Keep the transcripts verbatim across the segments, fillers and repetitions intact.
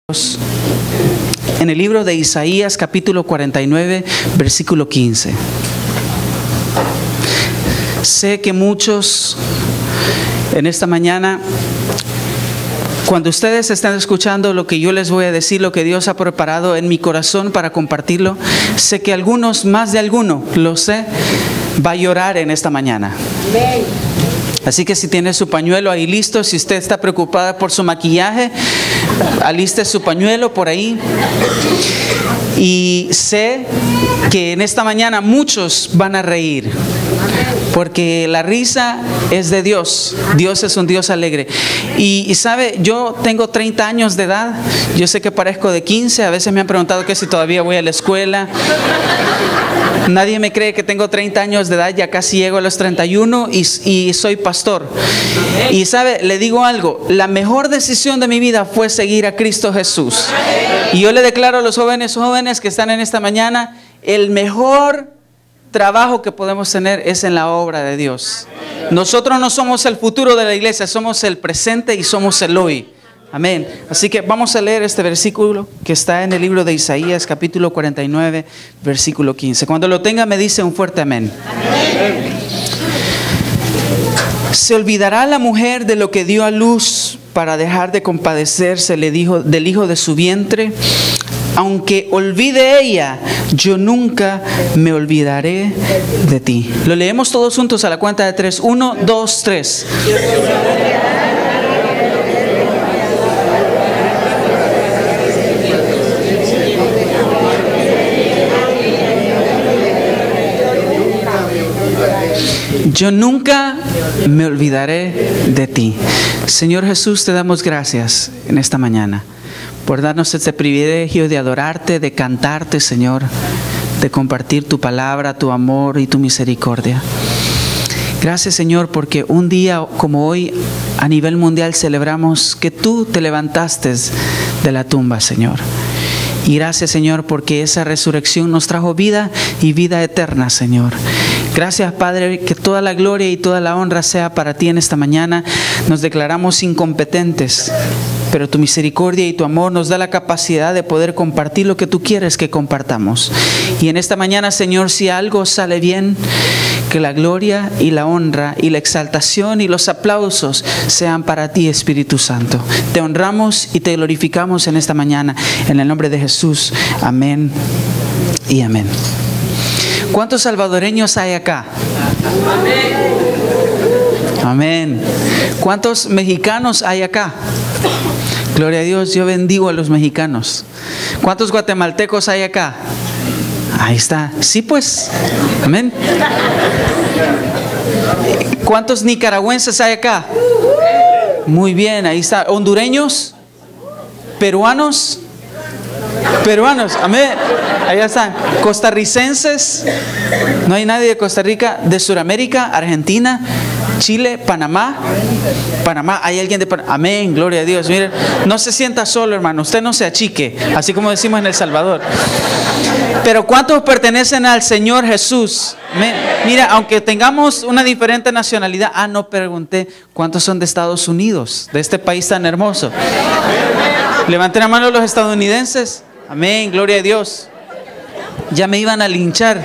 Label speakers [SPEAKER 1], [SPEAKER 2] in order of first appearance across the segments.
[SPEAKER 1] En el libro de Isaías capítulo cuarenta y nueve versículo quince. Sé que muchos en esta mañana, cuando ustedes están escuchando lo que yo les voy a decir, lo que Dios ha preparado en mi corazón para compartirlo, sé que algunos, más de alguno, lo sé, va a llorar en esta mañana. Así que si tiene su pañuelo ahí listo, si usted está preocupada por su maquillaje, aliste su pañuelo por ahí. Y sé que en esta mañana muchos van a reír, porque la risa es de Dios. Dios es un Dios alegre. Y, y sabe, yo tengo treinta años de edad. Yo sé que parezco de quince. A veces me han preguntado que si todavía voy a la escuela. Nadie me cree que tengo treinta años de edad. Ya casi llego a los treinta y uno y, y soy pastor. Y sabe, le digo algo. La mejor decisión de mi vida fue seguir a Cristo Jesús. Y yo le declaro a los jóvenes, jóvenes que están en esta mañana, el mejor trabajo que podemos tener es en la obra de Dios. Nosotros no somos el futuro de la iglesia, somos el presente y somos el hoy. Amén. Así que vamos a leer este versículo que está en el libro de Isaías, capítulo cuarenta y nueve, versículo quince. Cuando lo tenga me dice un fuerte amén. Amén. ¿Se olvidará la mujer de lo que dio a luz para dejar de compadecerse le dijo, del hijo de su vientre? Aunque olvide ella, yo nunca me olvidaré de ti. Lo leemos todos juntos a la cuenta de tres. Uno, dos, tres. Yo nunca me olvidaré de ti. Señor Jesús, te damos gracias en esta mañana por darnos este privilegio de adorarte, de cantarte, Señor, de compartir tu palabra, tu amor y tu misericordia. Gracias, Señor, porque un día como hoy a nivel mundial celebramos que tú te levantaste de la tumba, Señor. Y gracias, Señor, porque esa resurrección nos trajo vida y vida eterna, Señor. Gracias, Padre, que toda la gloria y toda la honra sea para ti en esta mañana. Nos declaramos incompetentes, pero tu misericordia y tu amor nos da la capacidad de poder compartir lo que tú quieres que compartamos. Y en esta mañana, Señor, si algo sale bien, que la gloria y la honra y la exaltación y los aplausos sean para ti, Espíritu Santo. Te honramos y te glorificamos en esta mañana. En el nombre de Jesús. Amén y amén. ¿Cuántos salvadoreños hay acá? Amén. Amén. ¿Cuántos mexicanos hay acá? Gloria a Dios, yo bendigo a los mexicanos. ¿Cuántos guatemaltecos hay acá? Ahí está. Sí, pues. Amén. ¿Cuántos nicaragüenses hay acá? Muy bien, ahí está. ¿Hondureños? ¿Peruanos? Peruanos, amén. Allá están. ¿Costarricenses? No hay nadie de Costa Rica. ¿De Sudamérica? ¿Argentina? Chile, Panamá, Panamá, hay alguien de Panamá. Amén, gloria a Dios. Miren, no se sienta solo, hermano. Usted no se achique, así como decimos en El Salvador. Pero ¿cuántos pertenecen al Señor Jesús? Mira, aunque tengamos una diferente nacionalidad. Ah, no pregunté cuántos son de Estados Unidos, de este país tan hermoso. Levanten la mano los estadounidenses. Amén, gloria a Dios. Ya me iban a linchar.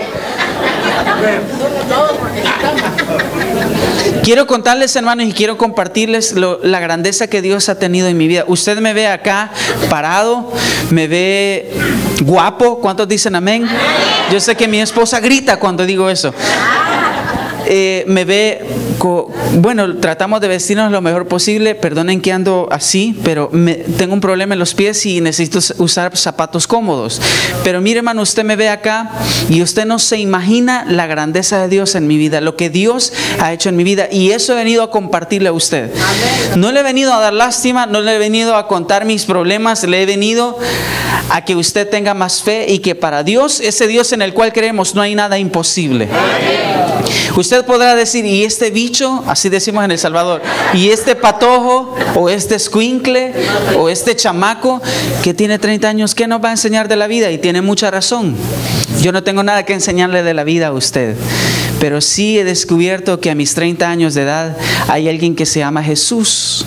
[SPEAKER 1] Quiero contarles, hermanos, y quiero compartirles lo, la grandeza que Dios ha tenido en mi vida. Usted me ve acá parado, me ve guapo. ¿Cuántos dicen amén? Yo sé que mi esposa grita cuando digo eso. Eh, me ve, co bueno, tratamos de vestirnos lo mejor posible. Perdonen que ando así, pero me, tengo un problema en los pies y necesito usar zapatos cómodos. Pero mire, hermano, usted me ve acá y usted no se imagina la grandeza de Dios en mi vida, lo que Dios ha hecho en mi vida, y eso he venido a compartirle a usted. No le he venido a dar lástima, no le he venido a contar mis problemas, le he venido a que usted tenga más fe y que para Dios, ese Dios en el cual creemos, no hay nada imposible. Usted podrá decir, ¿y este bicho? Así decimos en El Salvador. ¿Y este patojo? ¿O este escuincle? ¿O este chamaco que tiene treinta años? ¿Qué nos va a enseñar de la vida? Y tiene mucha razón. Yo no tengo nada que enseñarle de la vida a usted. Pero sí he descubierto que a mis treinta años de edad hay alguien que se llama Jesús.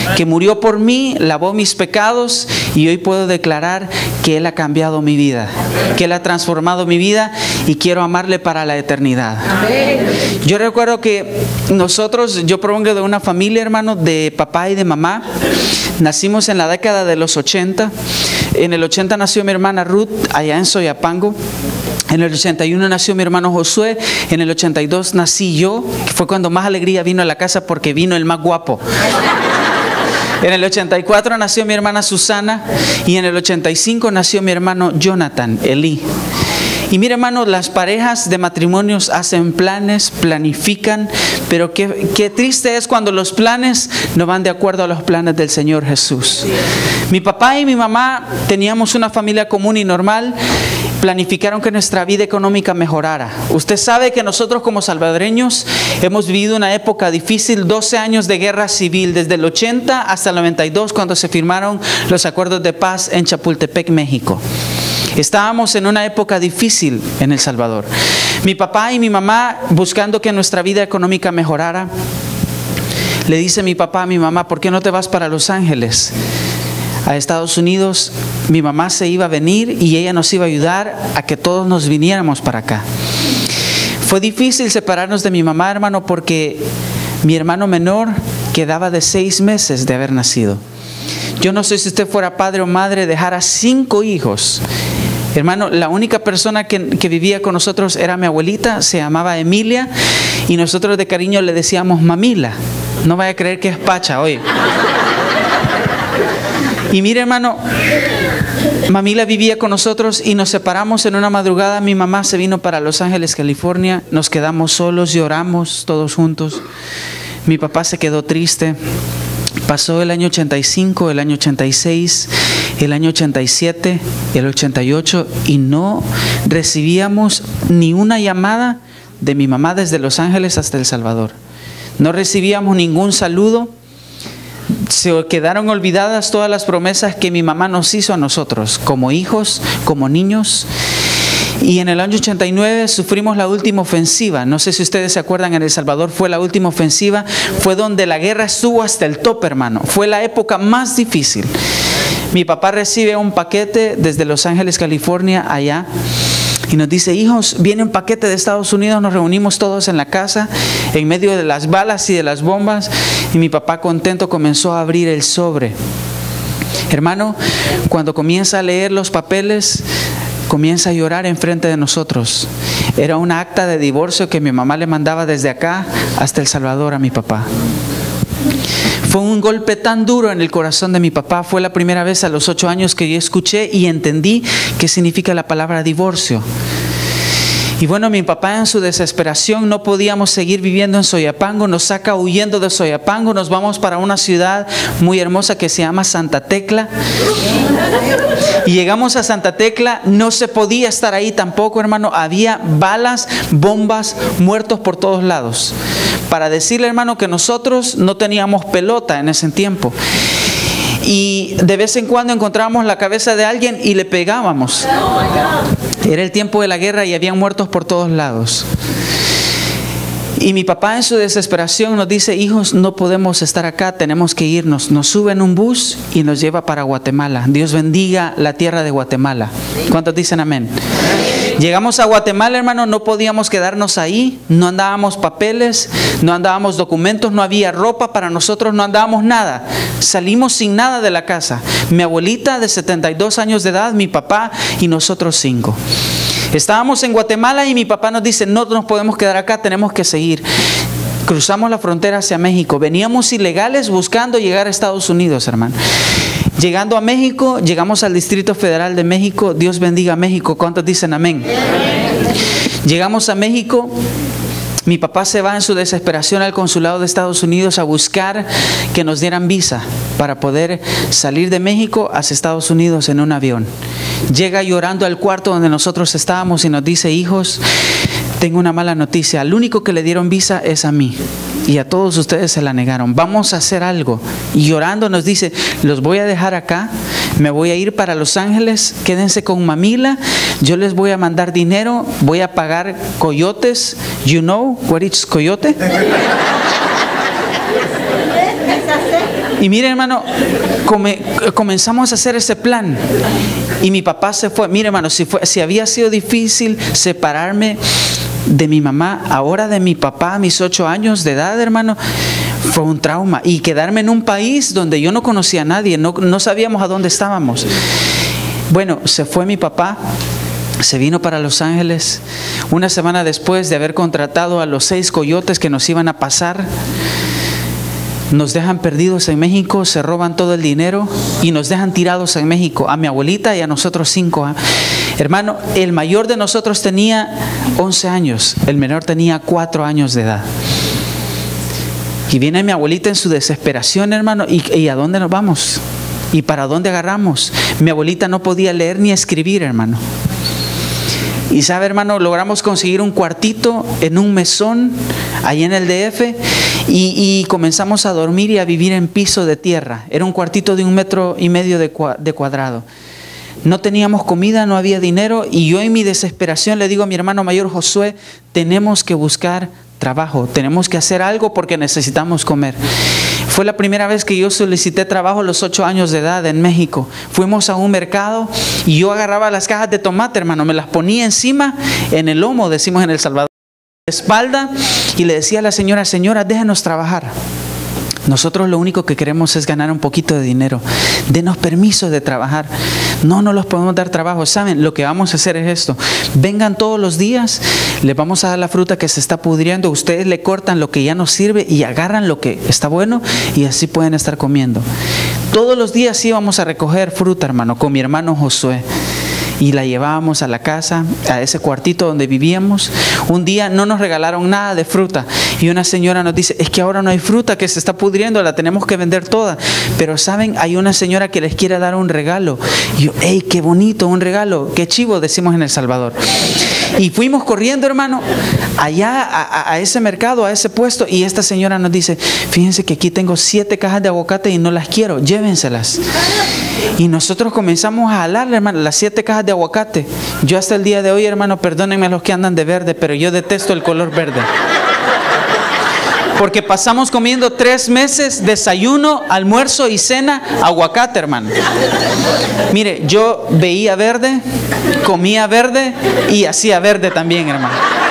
[SPEAKER 1] que murió por mí, lavó mis pecados y hoy puedo declarar que Él ha cambiado mi vida, que Él ha transformado mi vida y quiero amarle para la eternidad. Yo recuerdo que nosotros, yo provengo de una familia, hermano, de papá y de mamá. Nacimos en la década de los ochenta. En el ochenta nació mi hermana Ruth allá en Soyapango. En el ochenta y uno nació mi hermano Josué. En el ochenta y dos nací yo, que fue cuando más alegría vino a la casa porque vino el más guapo. En el ochenta y cuatro nació mi hermana Susana y en el ochenta y cinco nació mi hermano Jonathan, Eli. Y mire, hermano, las parejas de matrimonios hacen planes, planifican, pero qué, qué triste es cuando los planes no van de acuerdo a los planes del Señor Jesús. Mi papá y mi mamá teníamos una familia común y normal. Planificaron que nuestra vida económica mejorara. Usted sabe que nosotros como salvadoreños hemos vivido una época difícil, doce años de guerra civil, desde el ochenta hasta el noventa y dos, cuando se firmaron los acuerdos de paz en Chapultepec, México. Estábamos en una época difícil en El Salvador. Mi papá y mi mamá, buscando que nuestra vida económica mejorara, le dice mi papá a mi mamá: ¿por qué no te vas para Los Ángeles, a Estados Unidos? Mi mamá se iba a venir y ella nos iba a ayudar a que todos nos viniéramos para acá. Fue difícil separarnos de mi mamá, hermano, porque mi hermano menor quedaba de seis meses de haber nacido. Yo no sé si usted fuera padre o madre, dejara cinco hijos. Hermano, la única persona que, que vivía con nosotros era mi abuelita, se llamaba Emilia, y nosotros de cariño le decíamos Mamila. No vaya a creer que es Pacha hoy. Y mire, hermano, Mamila vivía con nosotros y nos separamos en una madrugada. Mi mamá se vino para Los Ángeles, California. Nos quedamos solos, lloramos todos juntos. Mi papá se quedó triste. Pasó el año ochenta y cinco, el año ochenta y seis, el año ochenta y siete, el ochenta y ocho y no recibíamos ni una llamada de mi mamá desde Los Ángeles hasta El Salvador. No recibíamos ningún saludo. Se quedaron olvidadas todas las promesas que mi mamá nos hizo a nosotros, como hijos, como niños. Y en el año ochenta y nueve sufrimos la última ofensiva. No sé si ustedes se acuerdan, en El Salvador fue la última ofensiva. Fue donde la guerra estuvo hasta el tope, hermano. Fue la época más difícil. Mi papá recibe un paquete desde Los Ángeles, California, allá. Y nos dice: hijos, viene un paquete de Estados Unidos. Nos reunimos todos en la casa, en medio de las balas y de las bombas. Y mi papá, contento, comenzó a abrir el sobre. Hermano, cuando comienza a leer los papeles, comienza a llorar enfrente de nosotros. Era una acta de divorcio que mi mamá le mandaba desde acá hasta El Salvador a mi papá. Fue un golpe tan duro en el corazón de mi papá. Fue la primera vez a los ocho años que yo escuché y entendí qué significa la palabra divorcio. Y bueno, mi papá, en su desesperación, no podíamos seguir viviendo en Soyapango, nos saca huyendo de Soyapango, nos vamos para una ciudad muy hermosa que se llama Santa Tecla. Y llegamos a Santa Tecla, no se podía estar ahí tampoco, hermano. Había balas, bombas, muertos por todos lados. Para decirle, hermano, que nosotros no teníamos pelota en ese tiempo. Y de vez en cuando encontrábamos la cabeza de alguien y le pegábamos. Era el tiempo de la guerra y habían muertos por todos lados. Y mi papá, en su desesperación, nos dice: hijos, no podemos estar acá, tenemos que irnos. Nos sube en un bus y nos lleva para Guatemala. Dios bendiga la tierra de Guatemala. ¿Cuántos dicen amén? Llegamos a Guatemala, hermano, no podíamos quedarnos ahí, no andábamos papeles, no andábamos documentos, no había ropa para nosotros, no andábamos nada. Salimos sin nada de la casa. Mi abuelita de setenta y dos años de edad, mi papá y nosotros cinco. Estábamos en Guatemala y mi papá nos dice: no nos podemos quedar acá, tenemos que seguir. Cruzamos la frontera hacia México. Veníamos ilegales buscando llegar a Estados Unidos, hermano. Llegando a México, llegamos al Distrito Federal de México. Dios bendiga a México. ¿Cuántos dicen amén? Llegamos a México. Mi papá se va en su desesperación al consulado de Estados Unidos a buscar que nos dieran visa para poder salir de México hacia Estados Unidos en un avión. Llega llorando al cuarto donde nosotros estábamos y nos dice: hijos, tengo una mala noticia. Al único que le dieron visa es a mí. Y a todos ustedes se la negaron. Vamos a hacer algo. Y llorando nos dice: los voy a dejar acá, me voy a ir para Los Ángeles, quédense con Mamila, yo les voy a mandar dinero, voy a pagar coyotes. You know what is coyote? Y mire, hermano, come, comenzamos a hacer ese plan. Y mi papá se fue. Mire, hermano, si, fue, si había sido difícil separarme de mi mamá, ahora de mi papá a mis ocho años de edad, hermano, fue un trauma. Y quedarme en un país donde yo no conocía a nadie, no, no sabíamos a dónde estábamos. Bueno, se fue mi papá. Se vino para Los Ángeles una semana después de haber contratado a los seis coyotes que nos iban a pasar. Nos dejan perdidos en México, se roban todo el dinero y nos dejan tirados en México, a mi abuelita y a nosotros cinco. ¿eh? Hermano, el mayor de nosotros tenía once años, el menor tenía cuatro años de edad. Y viene mi abuelita en su desesperación, hermano, ¿y, y a dónde nos vamos? ¿Y para dónde agarramos? Mi abuelita no podía leer ni escribir, hermano. Y sabe, hermano, logramos conseguir un cuartito en un mesón ahí en el D F y, y comenzamos a dormir y a vivir en piso de tierra. Era un cuartito de un metro y medio de, de cuadrado. No teníamos comida, no había dinero y yo en mi desesperación le digo a mi hermano mayor Josué, tenemos que buscar trabajo, tenemos que hacer algo porque necesitamos comer. Fue la primera vez que yo solicité trabajo a los ocho años de edad en México. Fuimos a un mercado y yo agarraba las cajas de tomate, hermano, me las ponía encima, en el lomo, decimos en El Salvador, en la espalda, y le decía a la señora, señora, déjenos trabajar. Nosotros lo único que queremos es ganar un poquito de dinero. Denos permiso de trabajar. No, no los podemos dar trabajo. ¿Saben? Lo que vamos a hacer es esto. Vengan todos los días, les vamos a dar la fruta que se está pudriendo. Ustedes le cortan lo que ya no sirve y agarran lo que está bueno y así pueden estar comiendo. Todos los días íbamos a recoger fruta, hermano, con mi hermano Josué. Y la llevábamos a la casa, a ese cuartito donde vivíamos. Un día no nos regalaron nada de fruta y una señora nos dice, es que ahora no hay fruta, que se está pudriendo, la tenemos que vender toda. Pero saben, hay una señora que les quiere dar un regalo. Y yo, hey, qué bonito, un regalo, qué chivo, decimos en El Salvador. Y fuimos corriendo, hermano, allá a, a ese mercado, a ese puesto, y esta señora nos dice, fíjense que aquí tengo siete cajas de aguacate y no las quiero, llévenselas. Y nosotros comenzamos a jalarle, hermano, las siete cajas de aguacate. Yo hasta el día de hoy, hermano, perdónenme a los que andan de verde, pero yo detesto el color verde. Porque pasamos comiendo tres meses, desayuno, almuerzo y cena, aguacate, hermano. Mire, yo veía verde, comía verde y hacía verde también, hermano.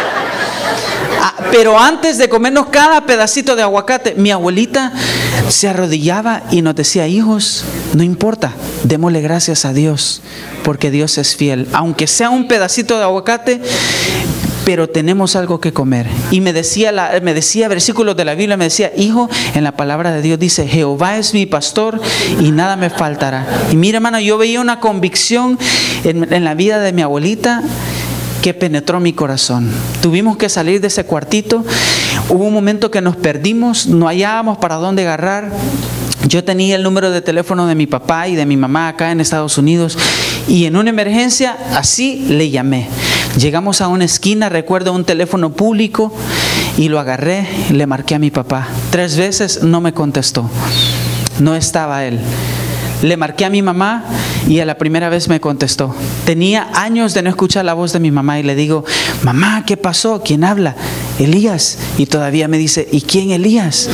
[SPEAKER 1] Ah, pero antes de comernos cada pedacito de aguacate, mi abuelita se arrodillaba y nos decía, hijos, no importa, démosle gracias a Dios, porque Dios es fiel. Aunque sea un pedacito de aguacate, pero tenemos algo que comer. Y me decía, la, me decía versículos de la Biblia, me decía, hijo, en la palabra de Dios dice, Jehová es mi pastor y nada me faltará. Y mira, hermano, yo veía una convicción en, en la vida de mi abuelita que penetró mi corazón. Tuvimos que salir de ese cuartito. Hubo un momento que nos perdimos, no hallábamos para dónde agarrar. Yo tenía el número de teléfono de mi papá y de mi mamá acá en Estados Unidos y en una emergencia así le llamé. Llegamos a una esquina, recuerdo un teléfono público y lo agarré, le marqué a mi papá. Tres veces no me contestó, no estaba él. Le marqué a mi mamá y a la primera vez me contestó. Tenía años de no escuchar la voz de mi mamá y le digo, mamá, ¿qué pasó? ¿Quién habla? Elías. Y todavía me dice, ¿y quién Elías?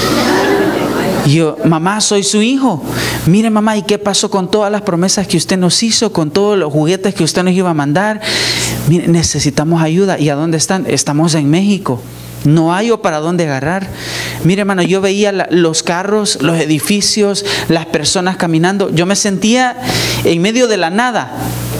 [SPEAKER 1] Y yo, mamá, soy su hijo. Mire, mamá, ¿y qué pasó con todas las promesas que usted nos hizo? Con todos los juguetes que usted nos iba a mandar. Mire, necesitamos ayuda. ¿Y a dónde están? Estamos en México. No hay o para dónde agarrar. Mire, hermano, yo veía la, los carros, los edificios, las personas caminando. Yo me sentía en medio de la nada.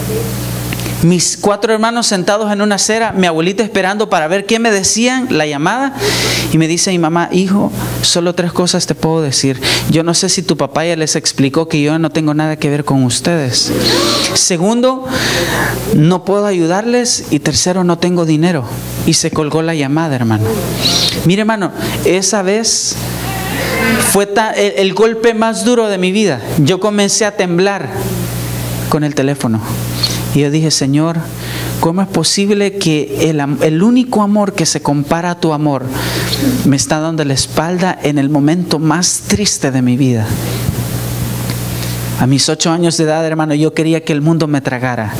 [SPEAKER 1] Mis cuatro hermanos sentados en una acera, mi abuelita esperando para ver qué me decían, la llamada. Y me dice mi mamá, hijo, solo tres cosas te puedo decir. Yo no sé si tu papá ya les explicó que yo no tengo nada que ver con ustedes. Segundo, no puedo ayudarles. Y tercero, no tengo dinero. Y se colgó la llamada, hermano. Mire, hermano, esa vez fue ta, el, el golpe más duro de mi vida. Yo comencé a temblar con el teléfono. Y yo dije, Señor, ¿cómo es posible que el, el único amor que se compara a tu amor me está dando la espalda en el momento más triste de mi vida? A mis ocho años de edad, hermano, yo quería que el mundo me tragara.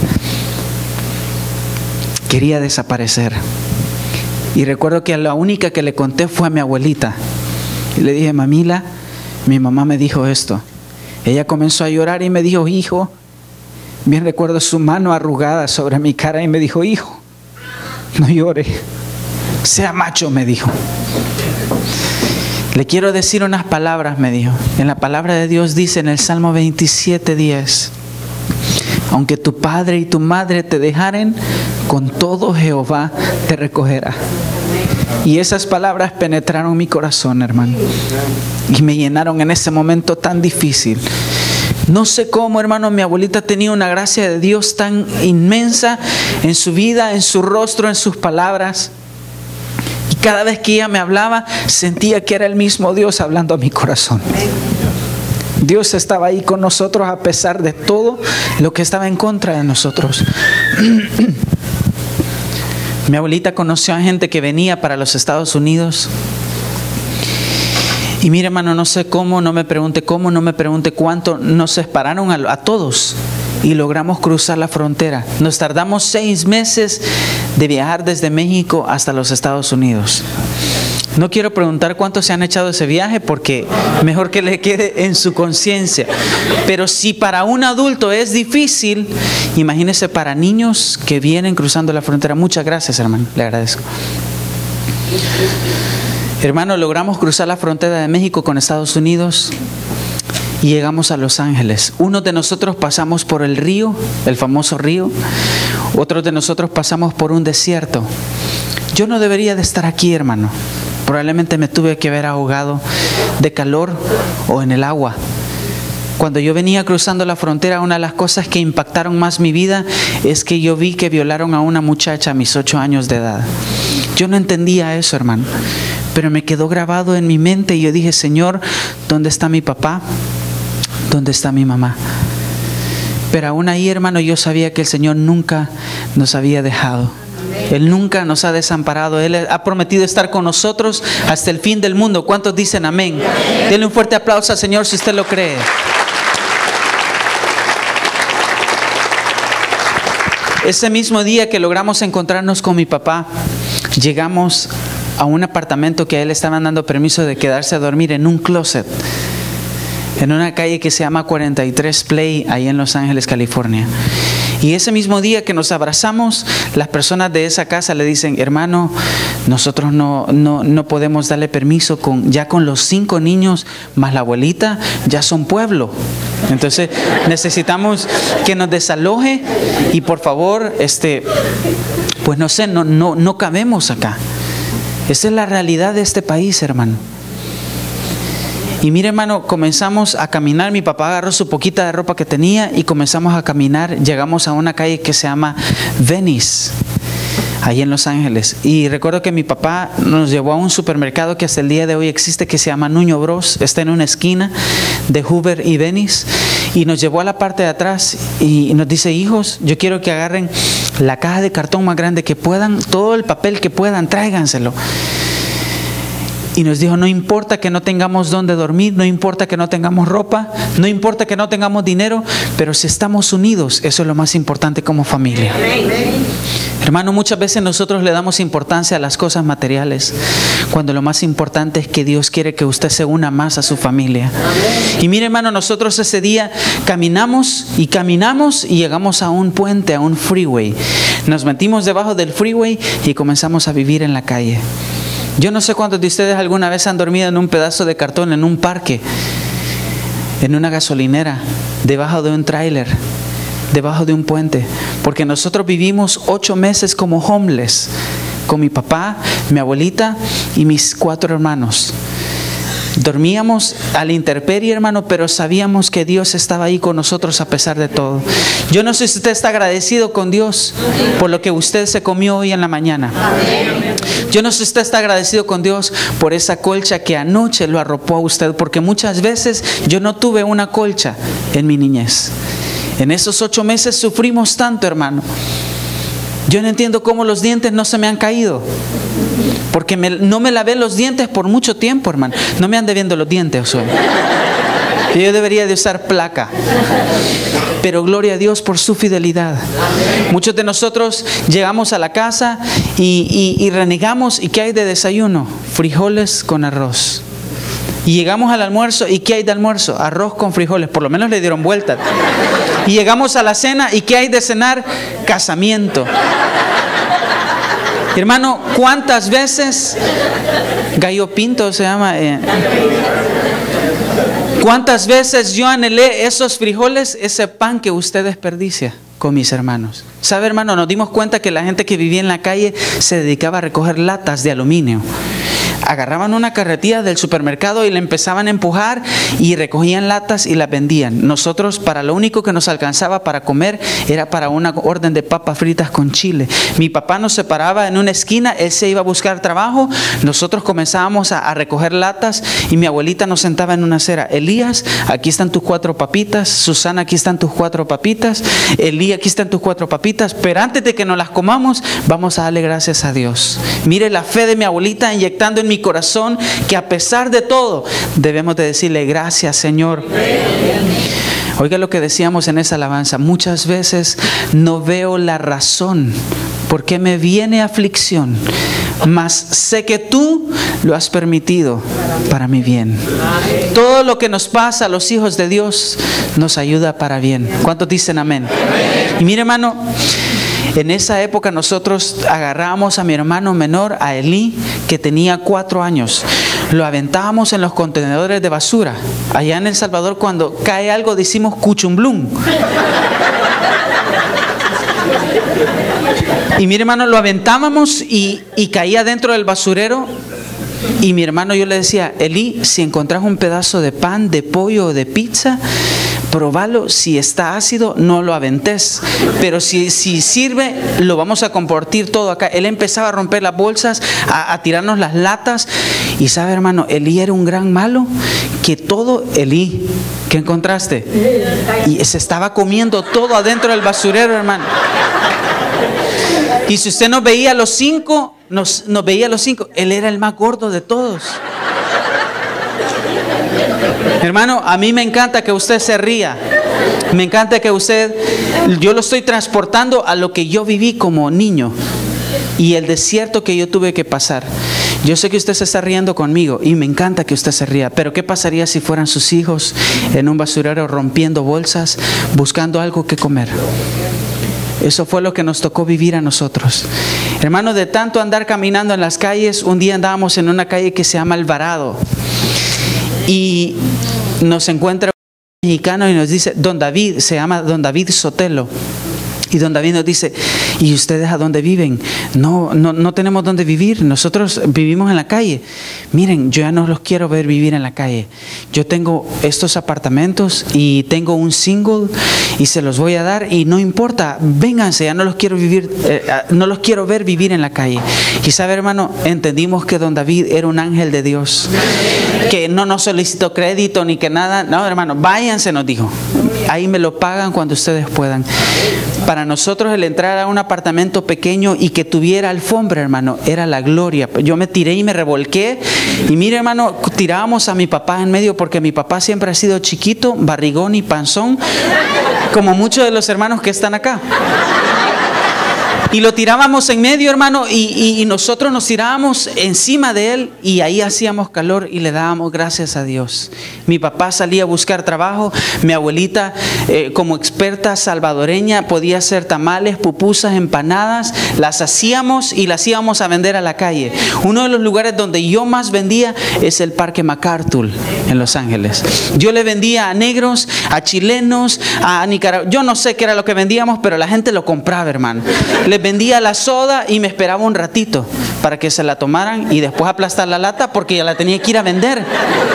[SPEAKER 1] Quería desaparecer. Y recuerdo que la única que le conté fue a mi abuelita. Y le dije, mamila, mi mamá me dijo esto. Ella comenzó a llorar y me dijo, hijo, bien recuerdo su mano arrugada sobre mi cara y me dijo, hijo, no llore, sea macho, me dijo. Le quiero decir unas palabras, me dijo. En la palabra de Dios dice en el Salmo veintisiete, diez, aunque tu padre y tu madre te dejaren, con todo Jehová te recogerá. Y esas palabras penetraron mi corazón, hermano, y me llenaron en ese momento tan difícil. No sé cómo, hermano, mi abuelita tenía una gracia de Dios tan inmensa en su vida, en su rostro, en sus palabras. Y cada vez que ella me hablaba, sentía que era el mismo Dios hablando a mi corazón. Dios estaba ahí con nosotros a pesar de todo lo que estaba en contra de nosotros. Mi abuelita conoció a gente que venía para los Estados Unidos. Y mire, hermano, no sé cómo, no me pregunte cómo, no me pregunte cuánto, nos separaron a, a todos y logramos cruzar la frontera. Nos tardamos seis meses de viajar desde México hasta los Estados Unidos. No quiero preguntar cuántos se han echado ese viaje porque mejor que le quede en su conciencia. Pero si para un adulto es difícil, imagínese para niños que vienen cruzando la frontera. Muchas gracias, hermano, le agradezco. Hermano, logramos cruzar la frontera de México con Estados Unidos y llegamos a Los Ángeles. Unos de nosotros pasamos por el río, el famoso río. Otros de nosotros pasamos por un desierto. Yo no debería de estar aquí, hermano. Probablemente me tuve que haber ahogado de calor o en el agua. Cuando yo venía cruzando la frontera, una de las cosas que impactaron más mi vida es que yo vi que violaron a una muchacha a mis ocho años de edad. Yo no entendía eso, hermano, pero me quedó grabado en mi mente y yo dije, Señor, ¿dónde está mi papá? ¿Dónde está mi mamá? Pero aún ahí, hermano, yo sabía que el Señor nunca nos había dejado. Él nunca nos ha desamparado. Él ha prometido estar con nosotros hasta el fin del mundo. ¿Cuántos dicen amén? Denle un fuerte aplauso al Señor si usted lo cree. Ese mismo día que logramos encontrarnos con mi papá, llegamos a un apartamento que a él le estaban dando permiso de quedarse a dormir en un closet, en una calle que se llama cuarenta y tres Play, ahí en Los Ángeles, California. Y ese mismo día que nos abrazamos, las personas de esa casa le dicen, hermano, nosotros no, no, no podemos darle permiso, con, ya con los cinco niños más la abuelita, ya son pueblo. Entonces necesitamos que nos desaloje y por favor, este, pues no sé, no, no, no cabemos acá. Esa es la realidad de este país, hermano. Y mire, hermano, comenzamos a caminar. Mi papá agarró su poquita de ropa que tenía y comenzamos a caminar. Llegamos a una calle que se llama Venice, ahí en Los Ángeles. Y recuerdo que mi papá nos llevó a un supermercado que hasta el día de hoy existe, que se llama Nuño Bros. Está en una esquina de Hoover y Venice. Y nos llevó a la parte de atrás y nos dice, hijos, yo quiero que agarren la caja de cartón más grande que puedan, todo el papel que puedan, tráiganselo. Y nos dijo, no importa que no tengamos dónde dormir, no importa que no tengamos ropa, no importa que no tengamos dinero, pero si estamos unidos, eso es lo más importante como familia. Hermano, muchas veces nosotros le damos importancia a las cosas materiales, cuando lo más importante es que Dios quiere que usted se una más a su familia. Y mire, hermano, nosotros ese día caminamos y caminamos y llegamos a un puente, a un freeway. Nos metimos debajo del freeway y comenzamos a vivir en la calle. Yo no sé cuántos de ustedes alguna vez han dormido en un pedazo de cartón, en un parque, en una gasolinera, debajo de un tráiler, debajo de un puente. Porque nosotros vivimos ocho meses como homeless, con mi papá, mi abuelita y mis cuatro hermanos. Dormíamos a la intemperie, hermano, pero sabíamos que Dios estaba ahí con nosotros a pesar de todo. Yo no sé si usted está agradecido con Dios por lo que usted se comió hoy en la mañana. Yo no sé si usted está agradecido con Dios por esa colcha que anoche lo arropó a usted, porque muchas veces yo no tuve una colcha en mi niñez. En esos ocho meses sufrimos tanto, hermano. Yo no entiendo cómo los dientes no se me han caído. Porque me, no me lavé los dientes por mucho tiempo, hermano. No me ande viendo los dientes, Josué. Yo debería de usar placa. Pero gloria a Dios por su fidelidad. Muchos de nosotros llegamos a la casa y, y, y renegamos. ¿Y qué hay de desayuno? Frijoles con arroz. Y llegamos al almuerzo, ¿y qué hay de almuerzo? Arroz con frijoles, por lo menos le dieron vuelta. Y llegamos a la cena, ¿y qué hay de cenar? Casamiento. Hermano, ¿cuántas veces, gallo pinto se llama, eh, cuántas veces yo anhelé esos frijoles, ese pan que usted desperdicia con mis hermanos? ¿Sabe, hermano? Nos dimos cuenta que la gente que vivía en la calle se dedicaba a recoger latas de aluminio. Agarraban una carretilla del supermercado y le empezaban a empujar y recogían latas y las vendían. Nosotros, para lo único que nos alcanzaba para comer era para una orden de papas fritas con chile. Mi papá nos separaba en una esquina, él se iba a buscar trabajo, nosotros comenzábamos a, a recoger latas y mi abuelita nos sentaba en una acera. Elías, aquí están tus cuatro papitas. Susana, aquí están tus cuatro papitas. Elí, aquí están tus cuatro papitas. Pero antes de que nos las comamos, vamos a darle gracias a Dios. Mire la fe de mi abuelita inyectando en mi corazón, que a pesar de todo debemos de decirle gracias, Señor. Oiga lo que decíamos en esa alabanza: muchas veces no veo la razón por qué me viene aflicción, mas sé que tú lo has permitido para mi bien. Todo lo que nos pasa a los hijos de Dios nos ayuda para bien. ¿Cuántos dicen amén? Y mire, hermano, en esa época nosotros agarramos a mi hermano menor, a Elí, que tenía cuatro años. Lo aventábamos en los contenedores de basura. Allá en El Salvador, cuando cae algo, decimos cuchumblum. Y mi hermano lo aventábamos y, y caía dentro del basurero. Y mi hermano, yo le decía: Elí, si encontrás un pedazo de pan, de pollo o de pizza, probalo. Si está ácido, no lo aventes. Pero si, si sirve, lo vamos a compartir todo acá. Él empezaba a romper las bolsas, a, a tirarnos las latas. Y sabe, hermano, Elí era un gran malo, que todo, Elí, ¿qué encontraste? Y se estaba comiendo todo adentro del basurero, hermano. Y si usted nos veía a los cinco, nos, nos veía a los cinco, él era el más gordo de todos. Hermano, a mí me encanta que usted se ría. Me encanta que usted, yo lo estoy transportando a lo que yo viví como niño y el desierto que yo tuve que pasar. Yo sé que usted se está riendo conmigo y me encanta que usted se ría, pero ¿qué pasaría si fueran sus hijos en un basurero rompiendo bolsas, buscando algo que comer? Eso fue lo que nos tocó vivir a nosotros. Hermano, de tanto andar caminando en las calles, un día andábamos en una calle que se llama Alvarado y nos encuentra un mexicano y nos dice: Don David, se llama Don David Sotelo. Y don David nos dice: ¿y ustedes a dónde viven? No, no, no tenemos dónde vivir. Nosotros vivimos en la calle. Miren, yo ya no los quiero ver vivir en la calle. Yo tengo estos apartamentos y tengo un single y se los voy a dar y no importa, vénganse, ya no los quiero vivir, eh, no los quiero ver vivir en la calle. Y sabe, hermano, entendimos que don David era un ángel de Dios, que no nos solicitó crédito ni que nada. No, hermano, váyanse, nos dijo. Ahí me lo pagan cuando ustedes puedan. Para nosotros el entrar a un apartamento pequeño y que tuviera alfombra, hermano, era la gloria. Yo me tiré y me revolqué. Y mire, hermano, tirábamos a mi papá en medio porque mi papá siempre ha sido chiquito, barrigón y panzón, como muchos de los hermanos que están acá. Y lo tirábamos en medio, hermano, y, y, y nosotros nos tirábamos encima de él y ahí hacíamos calor y le dábamos gracias a Dios. Mi papá salía a buscar trabajo, mi abuelita eh, como experta salvadoreña podía hacer tamales, pupusas, empanadas, las hacíamos y las íbamos a vender a la calle. Uno de los lugares donde yo más vendía es el Parque MacArthur en Los Ángeles. Yo le vendía a negros, a chilenos, a Nicaragua. Yo no sé qué era lo que vendíamos, pero la gente lo compraba, hermano. Le vendía la soda y me esperaba un ratito para que se la tomaran y después aplastar la lata porque ya la tenía que ir a vender.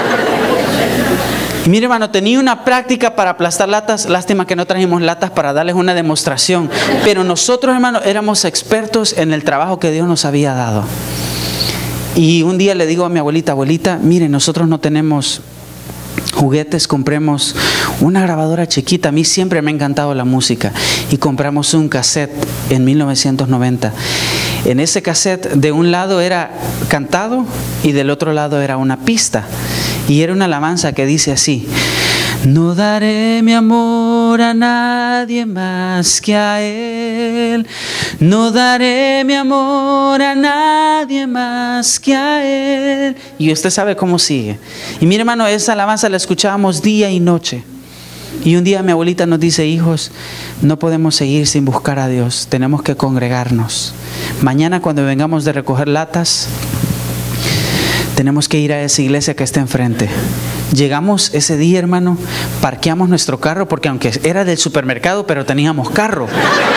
[SPEAKER 1] Y mire, hermano, tenía una práctica para aplastar latas. Lástima que no trajimos latas para darles una demostración. Pero nosotros, hermano, éramos expertos en el trabajo que Dios nos había dado. Y un día le digo a mi abuelita: abuelita, mire, nosotros no tenemos juguetes, compremos una grabadora chiquita. A mí siempre me ha encantado la música y compramos un cassette en mil novecientos noventa. En ese cassette de un lado era cantado y del otro lado era una pista y era una alabanza que dice así: no daré mi amor amor a nadie más que a Él. No daré mi amor a nadie más que a Él. Y usted sabe cómo sigue. Y mire, hermano, esa alabanza la escuchábamos día y noche. Y un día mi abuelita nos dice: hijos, no podemos seguir sin buscar a Dios. Tenemos que congregarnos. Mañana, cuando vengamos de recoger latas, tenemos que ir a esa iglesia que está enfrente. Llegamos ese día, hermano, parqueamos nuestro carro, porque aunque era del supermercado, pero teníamos carro.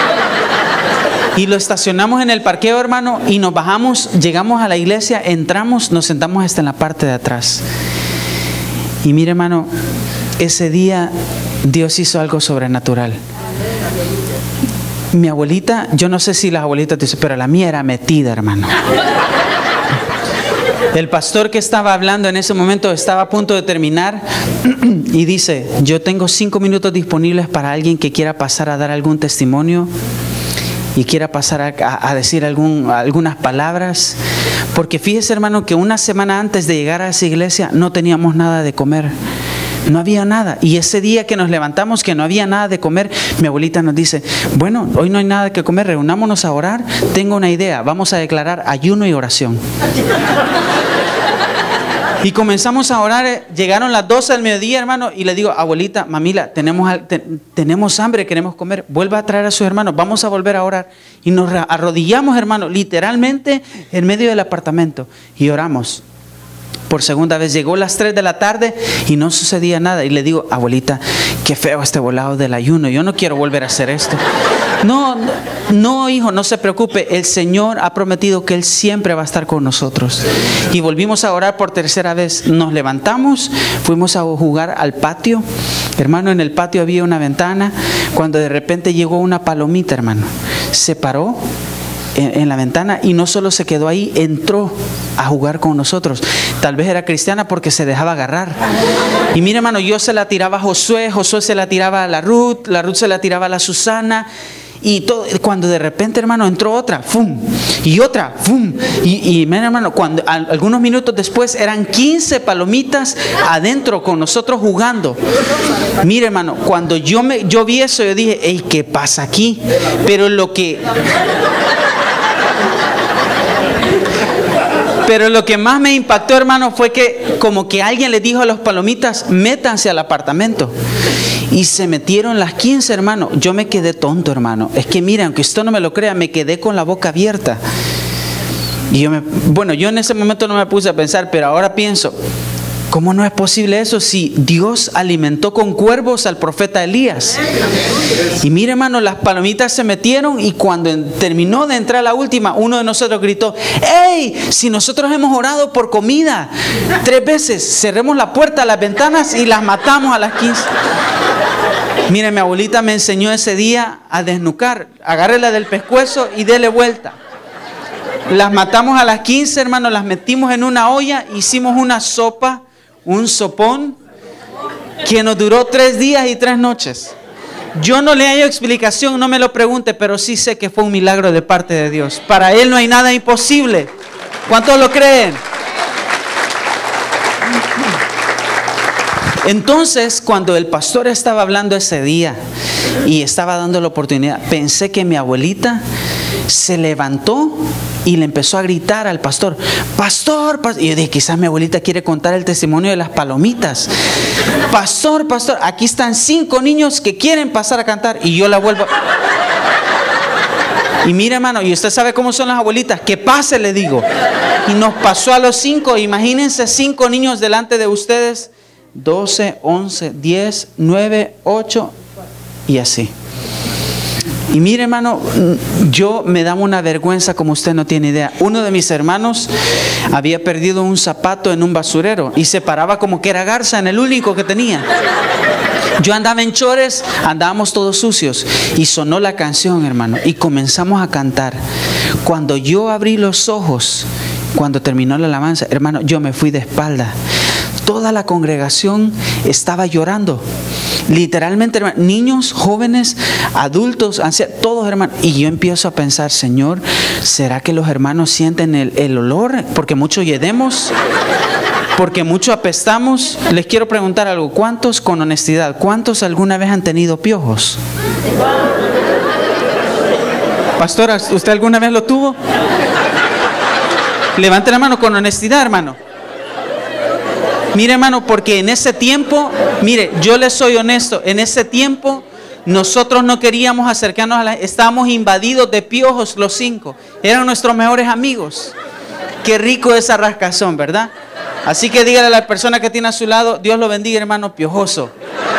[SPEAKER 1] Y lo estacionamos en el parqueo, hermano, y nos bajamos, llegamos a la iglesia, entramos, nos sentamos hasta en la parte de atrás. Y mire, hermano, ese día Dios hizo algo sobrenatural. Mi abuelita, yo no sé si las abuelitas dicen, pero la mía era metida, hermano. El pastor que estaba hablando en ese momento estaba a punto de terminar y dice: yo tengo cinco minutos disponibles para alguien que quiera pasar a dar algún testimonio y quiera pasar a, a decir algún, algunas palabras. Porque fíjese, hermano, que una semana antes de llegar a esa iglesia no teníamos nada de comer. No había nada. Y ese día que nos levantamos, que no había nada de comer, mi abuelita nos dice: bueno, hoy no hay nada que comer, reunámonos a orar. Tengo una idea, vamos a declarar ayuno y oración. Y comenzamos a orar. Llegaron las doce del mediodía, hermano, y le digo: abuelita, mamila, tenemos, te, tenemos hambre, queremos comer. Vuelva a traer a sus hermanos, vamos a volver a orar. Y nos arrodillamos, hermano, literalmente en medio del apartamento, y oramos. Por segunda vez llegó las tres de la tarde y no sucedía nada. Y le digo: abuelita, qué feo este volado del ayuno. Yo no quiero volver a hacer esto. No, no, hijo, no se preocupe. El Señor ha prometido que Él siempre va a estar con nosotros. Y volvimos a orar por tercera vez. Nos levantamos, fuimos a jugar al patio. Hermano, en el patio había una ventana. Cuando de repente llegó una palomita, hermano, se paró en la ventana y no solo se quedó ahí, entró a jugar con nosotros. Tal vez era cristiana porque se dejaba agarrar. Y mira, hermano, yo se la tiraba a Josué, Josué se la tiraba a la Ruth, la Ruth se la tiraba a la Susana. Y todo, cuando de repente, hermano, entró otra, ¡fum! Y otra, ¡fum! Y, y mira, hermano, cuando a, algunos minutos después eran quince palomitas adentro con nosotros jugando. Mire, hermano, cuando yo, me, yo vi eso, yo dije: ¡ey, qué pasa aquí! Pero lo que... Pero lo que más me impactó, hermano, fue que como que alguien les dijo a los palomitas: métanse al apartamento. Y se metieron las quince, hermano. Yo me quedé tonto, hermano. Es que mira, aunque usted no me lo crea, me quedé con la boca abierta. Y yo me, bueno, yo en ese momento no me puse a pensar, pero ahora pienso: ¿cómo no es posible eso si Dios alimentó con cuervos al profeta Elías? Y mire, hermano, las palomitas se metieron y cuando terminó de entrar la última, uno de nosotros gritó: ¡ey! Si nosotros hemos orado por comida tres veces, cerremos la puerta, las ventanas y las matamos a las quince. Mire, mi abuelita me enseñó ese día a desnucar. Agárrela del pescuezo y dele vuelta. Las matamos a las quince, hermano, las metimos en una olla, hicimos una sopa, un sopón, que nos duró tres días y tres noches. Yo no le hallo explicación, no me lo pregunte, pero sí sé que fue un milagro de parte de Dios. Para Él no hay nada imposible. ¿Cuántos lo creen? Entonces, cuando el pastor estaba hablando ese día y estaba dando la oportunidad, pensé que mi abuelita se levantó y le empezó a gritar al pastor: pastor, pastor. Y yo dije: quizás mi abuelita quiere contar el testimonio de las palomitas. Pastor, pastor, aquí están cinco niños que quieren pasar a cantar. Y yo la vuelvo. Y mira, hermano, y usted sabe cómo son las abuelitas: que pase, le digo. Y nos pasó a los cinco. Imagínense cinco niños delante de ustedes: doce, once, diez, nueve, ocho y así. Y mire, hermano, yo me daba una vergüenza como usted no tiene idea. Uno de mis hermanos había perdido un zapato en un basurero y se paraba como que era garza en el único que tenía. Yo andaba en chores, andábamos todos sucios y sonó la canción, hermano, y comenzamos a cantar. Cuando yo abrí los ojos, cuando terminó la alabanza, hermano, yo me fui de espalda. Toda la congregación estaba llorando. Literalmente, hermano, niños, jóvenes, adultos, ancianos, todos, hermanos. Y yo empiezo a pensar: Señor, ¿será que los hermanos sienten el, el olor? Porque muchos yedemos. porque mucho apestamos. Les quiero preguntar algo. ¿Cuántos, con honestidad, cuántos alguna vez han tenido piojos? Pastora, ¿usted alguna vez lo tuvo? Levante la mano con honestidad, hermano. Mire, hermano, porque en ese tiempo, mire, yo les soy honesto, en ese tiempo nosotros no queríamos acercarnos a la... Estábamos invadidos de piojos los cinco. Eran nuestros mejores amigos. Qué rico esa rascazón, ¿verdad? Así que dígale a la persona que tiene a su lado, Dios lo bendiga, hermano piojoso.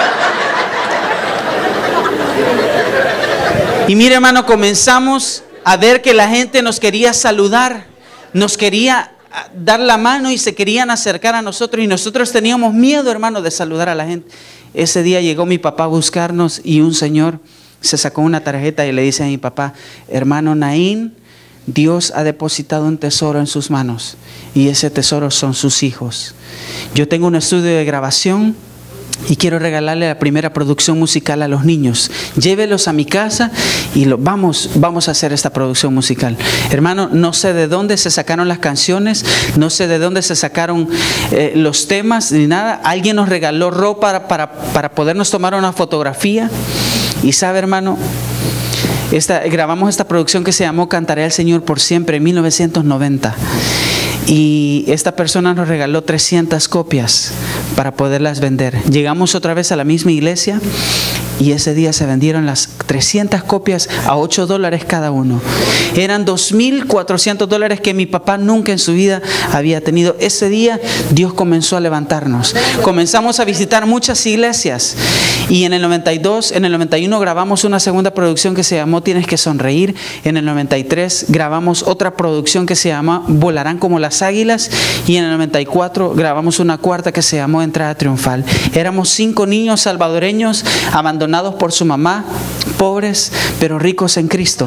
[SPEAKER 1] Y mire, hermano, comenzamos a ver que la gente nos quería saludar, nos quería dar la mano y se querían acercar a nosotros, y nosotros teníamos miedo, hermano, de saludar a la gente. Ese día llegó mi papá a buscarnos y un señor se sacó una tarjeta y le dice a mi papá: hermano Naín, Dios ha depositado un tesoro en sus manos y ese tesoro son sus hijos. Yo tengo un estudio de grabación y quiero regalarle la primera producción musical a los niños. Llévelos a mi casa y lo, vamos, vamos a hacer esta producción musical. Hermano, no sé de dónde se sacaron las canciones, no sé de dónde se sacaron eh, los temas ni nada. Alguien nos regaló ropa para, para, para podernos tomar una fotografía. Y sabe, hermano, esta, grabamos esta producción que se llamó Cantaré al Señor por siempre en mil novecientos noventa. Y esta persona nos regaló trescientas copias para poderlas vender. Llegamos otra vez a la misma iglesia y ese día se vendieron las trescientas copias a ocho dólares cada uno. Eran dos mil cuatrocientos dólares que mi papá nunca en su vida había tenido. Ese día Dios comenzó a levantarnos. Comenzamos a visitar muchas iglesias y en el noventa y dos, en el noventa y uno grabamos una segunda producción que se llamó Tienes que sonreír. En el noventa y tres grabamos otra producción que se llama Volarán como las águilas, y en el noventa y cuatro grabamos una cuarta que se llamó Entrada Triunfal. Éramos cinco niños salvadoreños abandonados por su mamá, pobres pero ricos en Cristo.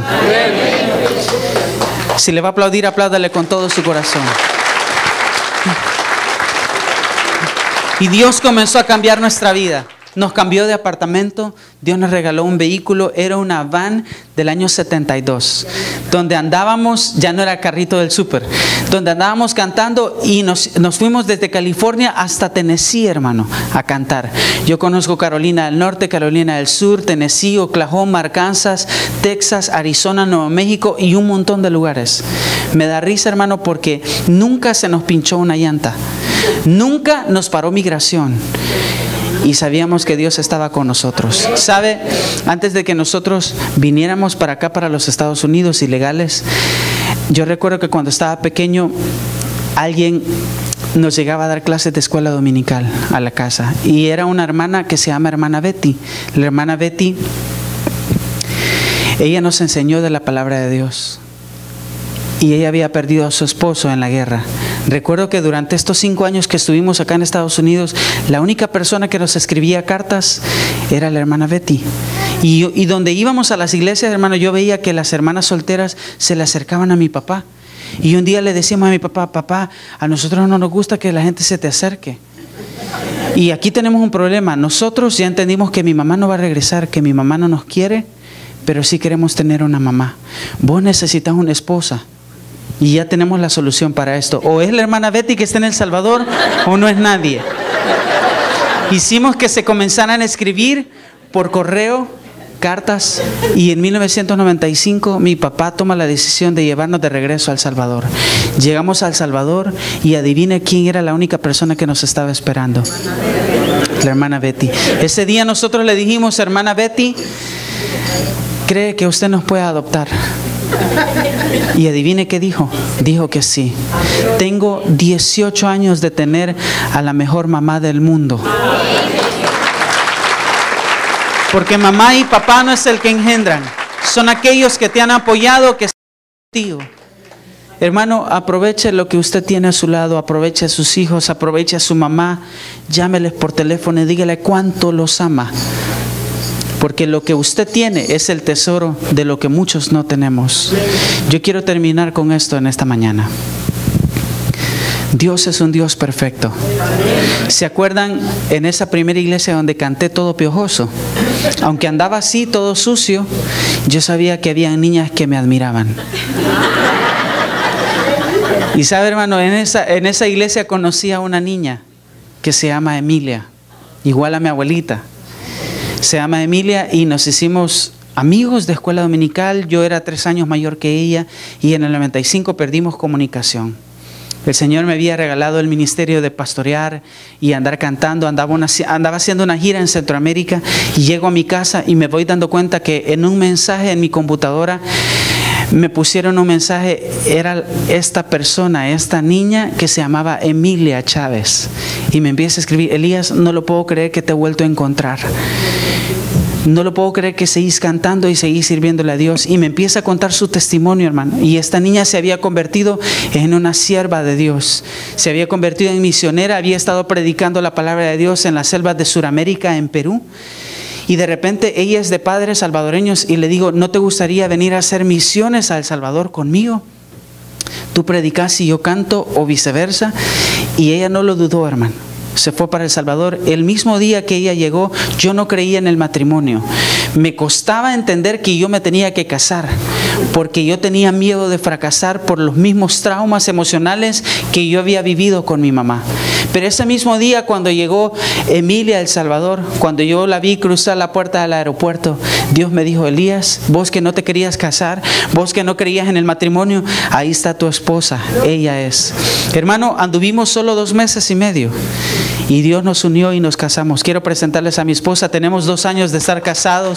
[SPEAKER 1] Si le va a aplaudir, apláudale con todo su corazón. Y Dios comenzó a cambiar nuestra vida. Nos cambió de apartamento, Dios nos regaló un vehículo, era una van del año setenta y dos, donde andábamos, ya no era el carrito del súper, donde andábamos cantando y nos, nos fuimos desde California hasta Tennessee, hermano, a cantar. Yo conozco Carolina del Norte, Carolina del Sur, Tennessee, Oklahoma, Arkansas, Texas, Arizona, Nuevo México y un montón de lugares. Me da risa, hermano, porque nunca se nos pinchó una llanta, nunca nos paró migración. Y sabíamos que Dios estaba con nosotros. ¿Sabe? Antes de que nosotros viniéramos para acá, para los Estados Unidos, ilegales, yo recuerdo que cuando estaba pequeño, alguien nos llegaba a dar clases de escuela dominical a la casa. Y era una hermana que se llama hermana Betty. La hermana Betty, ella nos enseñó de la palabra de Dios. Y ella había perdido a su esposo en la guerra. Recuerdo que durante estos cinco años que estuvimos acá en Estados Unidos, la única persona que nos escribía cartas era la hermana Betty. Y, y donde íbamos a las iglesias, hermano, yo veía que las hermanas solteras se le acercaban a mi papá. Y un día le decíamos a mi papá: papá, a nosotros no nos gusta que la gente se te acerque. Y aquí tenemos un problema. Nosotros ya entendimos que mi mamá no va a regresar, que mi mamá no nos quiere, pero sí queremos tener una mamá. Vos necesitas una esposa. Y ya tenemos la solución para esto. O es la hermana Betty que está en El Salvador, o no es nadie. Hicimos que se comenzaran a escribir por correo cartas, y en mil novecientos noventa y cinco mi papá toma la decisión de llevarnos de regreso a El Salvador. Llegamos a El Salvador y adivine quién era la única persona que nos estaba esperando. La hermana Betty. Ese día nosotros le dijimos: hermana Betty, ¿cree que usted nos puede adoptar? Y adivine qué dijo. Dijo que sí. Tengo dieciocho años de tener a la mejor mamá del mundo. Porque mamá y papá no es el que engendran, son aquellos que te han apoyado, que están contigo. Hermano, aproveche lo que usted tiene a su lado, aproveche a sus hijos, aproveche a su mamá, llámeles por teléfono y dígale cuánto los ama. Porque lo que usted tiene es el tesoro de lo que muchos no tenemos. Yo quiero terminar con esto en esta mañana. Dios es un Dios perfecto. ¿Se acuerdan en esa primera iglesia donde canté todo piojoso? Aunque andaba así, todo sucio, yo sabía que había niñas que me admiraban. Y sabe, hermano, en esa, en esa iglesia conocí a una niña que se llama Emilia, igual a mi abuelita. Se llama Emilia y nos hicimos amigos de escuela dominical. Yo era tres años mayor que ella y en el noventa y cinco perdimos comunicación. El Señor me había regalado el ministerio de pastorear y andar cantando. Andaba, una, andaba haciendo una gira en Centroamérica y llego a mi casa y me voy dando cuenta que en un mensaje en mi computadora me pusieron un mensaje. Era esta persona, esta niña que se llamaba Emilia Chávez. Y me empieza a escribir: Elías, no lo puedo creer que te he vuelto a encontrar. No lo puedo creer que seguís cantando y seguís sirviéndole a Dios. Y me empieza a contar su testimonio, hermano. Y esta niña se había convertido en una sierva de Dios. Se había convertido en misionera. Había estado predicando la palabra de Dios en las selvas de Sudamérica, en Perú. Y de repente ella es de padres salvadoreños. Y le digo: ¿no te gustaría venir a hacer misiones a El Salvador conmigo? Tú predicas y yo canto, o viceversa. Y ella no lo dudó, hermano. Se fue para El Salvador. El mismo día que ella llegó, yo no creía en el matrimonio. Me costaba entender que yo me tenía que casar, porque yo tenía miedo de fracasar por los mismos traumas emocionales que yo había vivido con mi mamá. Pero ese mismo día, cuando llegó Emilia a El Salvador, cuando yo la vi cruzar la puerta del aeropuerto, Dios me dijo: Elías, vos que no te querías casar, vos que no creías en el matrimonio, ahí está tu esposa, ella es. Hermano, anduvimos solo dos meses y medio. Y Dios nos unió y nos casamos. Quiero presentarles a mi esposa. Tenemos dos años de estar casados.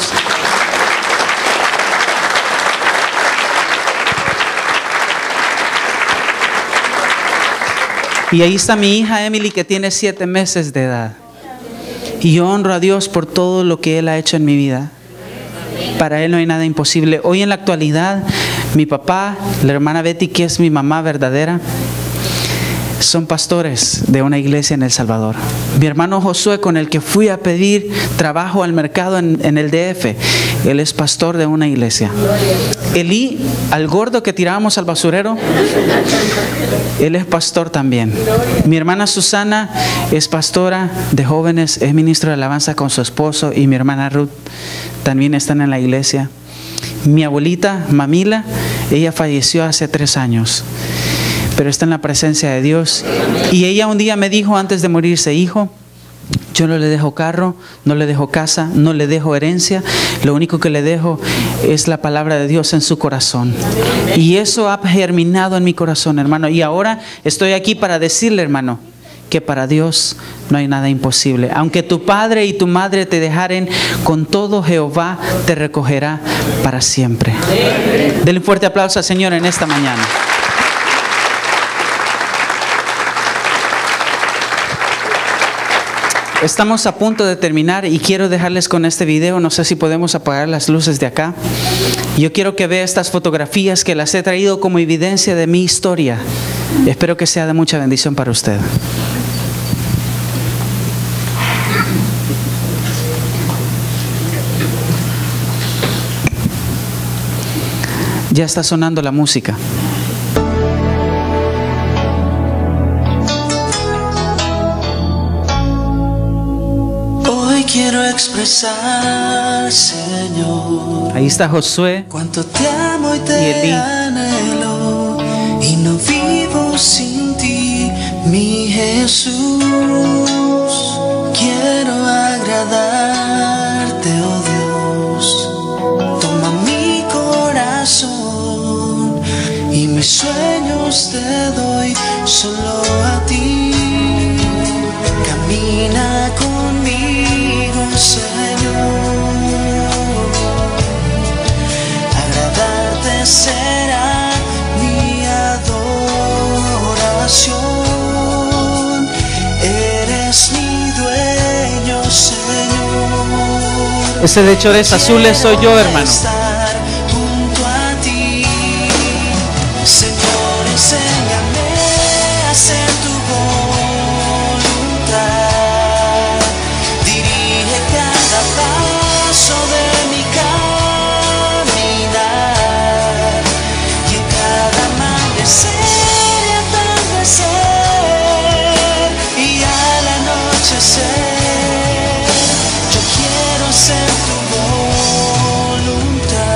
[SPEAKER 1] Y ahí está mi hija Emily, que tiene siete meses de edad. Y yo honro a Dios por todo lo que Él ha hecho en mi vida. Para Él no hay nada imposible. Hoy en la actualidad, mi papá, la hermana Betty, que es mi mamá verdadera, son pastores de una iglesia en El Salvador. Mi hermano Josué, con el que fui a pedir trabajo al mercado en, en el D F, él es pastor de una iglesia. Elí, al gordo que tirábamos al basurero, él es pastor también. Mi hermana Susana es pastora de jóvenes, es ministro de alabanza con su esposo, y mi hermana Ruth también están en la iglesia. Mi abuelita Mamila, ella falleció hace tres años. Pero está en la presencia de Dios. Y ella un día me dijo antes de morirse: hijo, yo no le dejo carro, no le dejo casa, no le dejo herencia. Lo único que le dejo es la palabra de Dios en su corazón. Y eso ha germinado en mi corazón, hermano. Y ahora estoy aquí para decirle, hermano, que para Dios no hay nada imposible. Aunque tu padre y tu madre te dejaren, con todo Jehová te recogerá para siempre. Denle un fuerte aplauso al Señor en esta mañana. Estamos a punto de terminar y quiero dejarles con este video. No sé si podemos apagar las luces de acá. Yo quiero que vea estas fotografías, que las he traído como evidencia de mi historia. Espero que sea de mucha bendición para usted. Ya está sonando la música.
[SPEAKER 2] Quiero expresar, Señor,
[SPEAKER 1] ahí está Josué,
[SPEAKER 2] cuánto te amo y te
[SPEAKER 1] y Elí.
[SPEAKER 2] anhelo, y no vivo sin ti, mi Jesús. Quiero agradarte, oh Dios. Toma mi corazón y mis sueños te doy solo a ti. Camina conmigo, Señor, agradarte será mi adoración. Eres mi dueño, Señor.
[SPEAKER 1] Ese de chores azules soy yo, hermano.
[SPEAKER 2] Estar junto a ti, Señor, enséñame a hacer tu voluntad. Dirige cada paso de mi caminar, y en cada amanecer y atardecer y al anochecer, yo quiero hacer tu voluntad.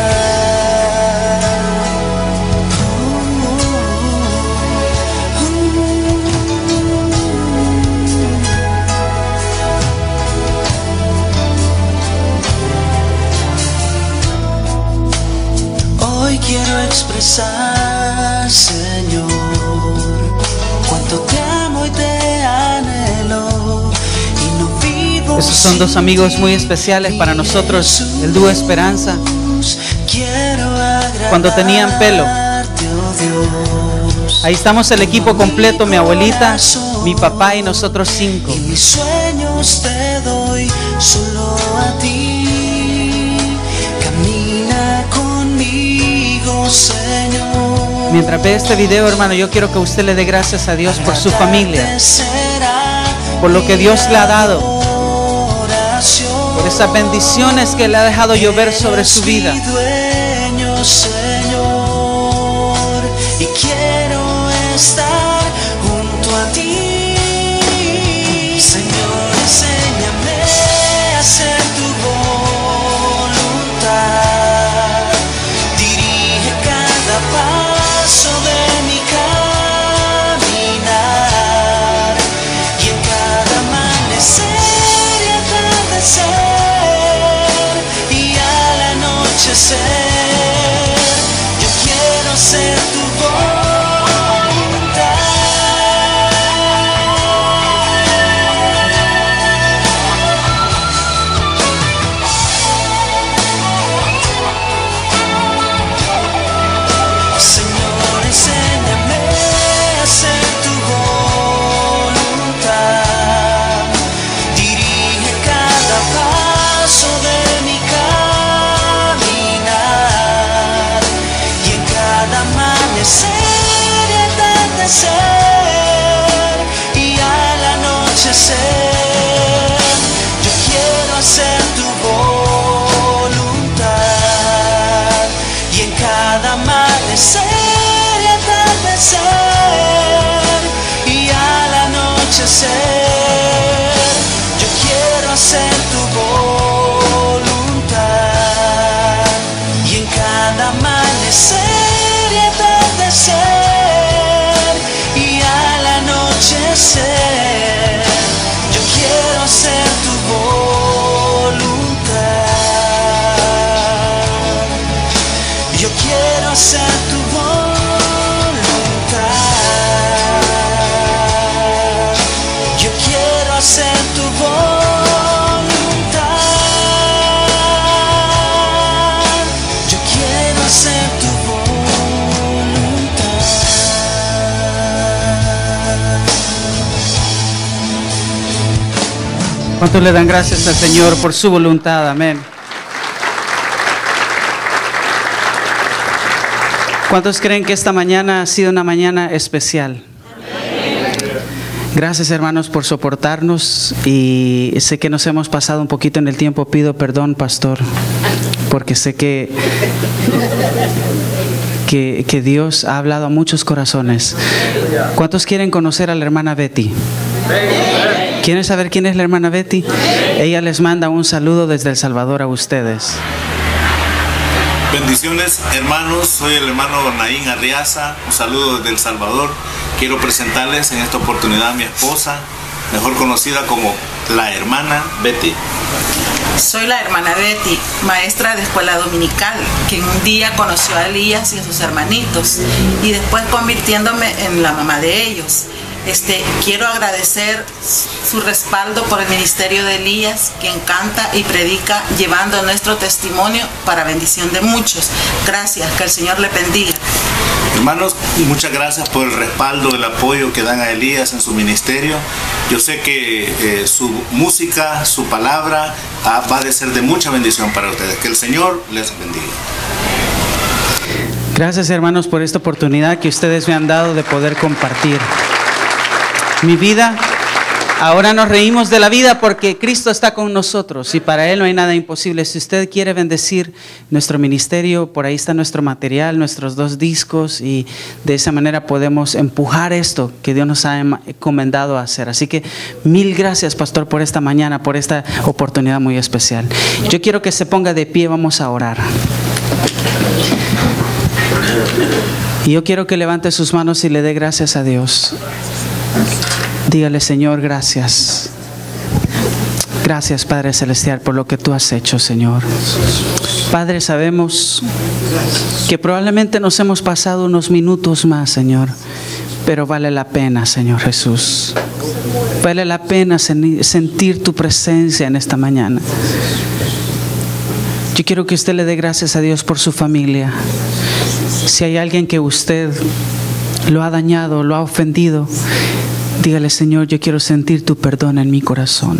[SPEAKER 2] quiero expresar, Señor, cuánto te amo y te anhelo. Y no vivo.
[SPEAKER 1] Estos son dos amigos muy especiales para nosotros, el dúo Esperanza. Cuando tenían pelo. Ahí estamos el equipo completo, mi abuelita, mi papá y nosotros cinco.
[SPEAKER 2] Y mis sueños te doy solo a ti. Camina conmigo, Señor.
[SPEAKER 1] Mientras ve este video, hermano, yo quiero que usted le dé gracias a Dios por su familia, por lo que Dios le ha dado, por esas bendiciones que le ha dejado llover sobre su vida.
[SPEAKER 2] Señor, y quiero estar junto a ti. Señor, enséñame a hacer tu voluntad. Dirige cada paso de mi caminar, y en cada amanecer y atardecer y al anochecer ser tu voluntad. Señor, enséñame a hacer tu voluntad. Dirige cada paso de mi caminar, y en cada amanecer y atardecer y al anochecer yo quiero hacer tu voluntad. Y en cada amanecer y atardecer y al anochecer yo quiero hacer tu voluntad. Y en cada amanecer y al anochecer yo quiero hacer tu voluntad. Yo quiero hacer tu voluntad. Yo quiero hacer tu voluntad. Yo quiero hacer tu
[SPEAKER 1] ¿Cuántos le dan gracias al Señor por su voluntad? Amén. ¿Cuántos creen que esta mañana ha sido una mañana especial? Gracias, hermanos, por soportarnos, y sé que nos hemos pasado un poquito en el tiempo. Pido perdón, pastor, porque sé que, que, que Dios ha hablado a muchos corazones. ¿Cuántos quieren conocer a la hermana Betty? ¿Quieren saber quién es la hermana Betty? Ella les manda un saludo desde El Salvador a ustedes.
[SPEAKER 3] Bendiciones, hermanos. Soy el hermano Naín Arriaza. Un saludo desde El Salvador. Quiero presentarles en esta oportunidad a mi esposa, mejor conocida como la hermana Betty.
[SPEAKER 4] Soy la hermana Betty, maestra de escuela dominical, quien un día conoció a Elías y a sus hermanitos, y después convirtiéndome en la mamá de ellos. Este, quiero agradecer su respaldo por el ministerio de Elías, quien canta y predica llevando nuestro testimonio para bendición de muchos. Gracias, que el Señor le bendiga.
[SPEAKER 3] Hermanos, muchas gracias por el respaldo, el apoyo que dan a Elías en su ministerio. Yo sé que eh, su música, su palabra ah, va a ser de mucha bendición para ustedes. Que el Señor les bendiga.
[SPEAKER 1] Gracias, hermanos, por esta oportunidad que ustedes me han dado de poder compartir mi vida. Ahora nos reímos de la vida porque Cristo está con nosotros y para Él no hay nada imposible. Si usted quiere bendecir nuestro ministerio, por ahí está nuestro material, nuestros dos discos, y de esa manera podemos empujar esto que Dios nos ha encomendado a hacer. Así que mil gracias, pastor, por esta mañana, por esta oportunidad muy especial. Yo quiero que se ponga de pie, vamos a orar. Y yo quiero que levante sus manos y le dé gracias a Dios. Dígale: Señor, gracias. Gracias, Padre Celestial, por lo que tú has hecho, Señor. Padre, sabemos que probablemente nos hemos pasado unos minutos más, Señor, pero vale la pena, Señor Jesús. Vale la pena sentir tu presencia en esta mañana. Yo quiero que usted le dé gracias a Dios por su familia. Si hay alguien que usted lo ha dañado, lo ha ofendido, dígale: Señor, yo quiero sentir tu perdón en mi corazón.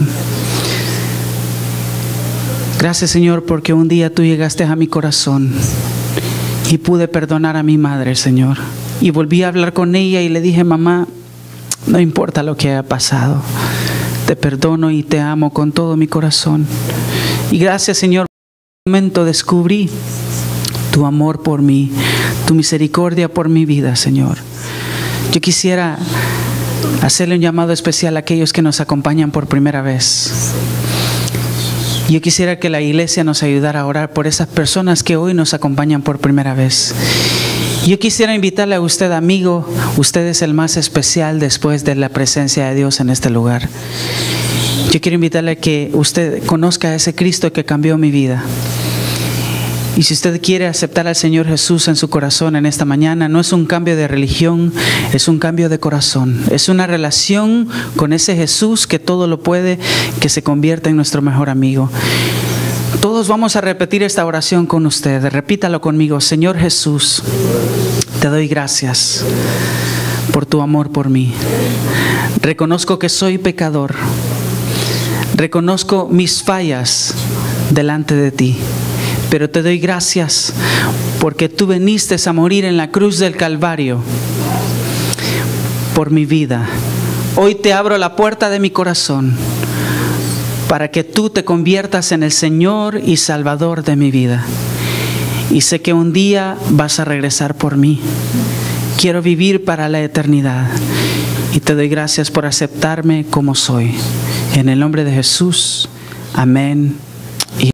[SPEAKER 1] Gracias, Señor, porque un día tú llegaste a mi corazón y pude perdonar a mi madre, Señor. Y volví a hablar con ella y le dije: mamá, no importa lo que haya pasado, te perdono y te amo con todo mi corazón. Y gracias, Señor, en un momento descubrí tu amor por mí, tu misericordia por mi vida, Señor. Yo quisiera hacerle un llamado especial a aquellos que nos acompañan por primera vez. Yo quisiera que la iglesia nos ayudara a orar por esas personas que hoy nos acompañan por primera vez. Yo quisiera invitarle a usted, amigo, usted es el más especial después de la presencia de Dios en este lugar. Yo quiero invitarle a que usted conozca a ese Cristo que cambió mi vida. Y si usted quiere aceptar al Señor Jesús en su corazón en esta mañana, no es un cambio de religión, es un cambio de corazón. Es una relación con ese Jesús que todo lo puede, que se convierta en nuestro mejor amigo. Todos vamos a repetir esta oración con usted. Repítalo conmigo. Señor Jesús, te doy gracias por tu amor por mí. Reconozco que soy pecador. Reconozco mis fallas delante de ti. Pero te doy gracias porque tú viniste a morir en la cruz del Calvario por mi vida. Hoy te abro la puerta de mi corazón para que tú te conviertas en el Señor y Salvador de mi vida. Y sé que un día vas a regresar por mí. Quiero vivir para la eternidad. Y te doy gracias por aceptarme como soy. En el nombre de Jesús. Amén.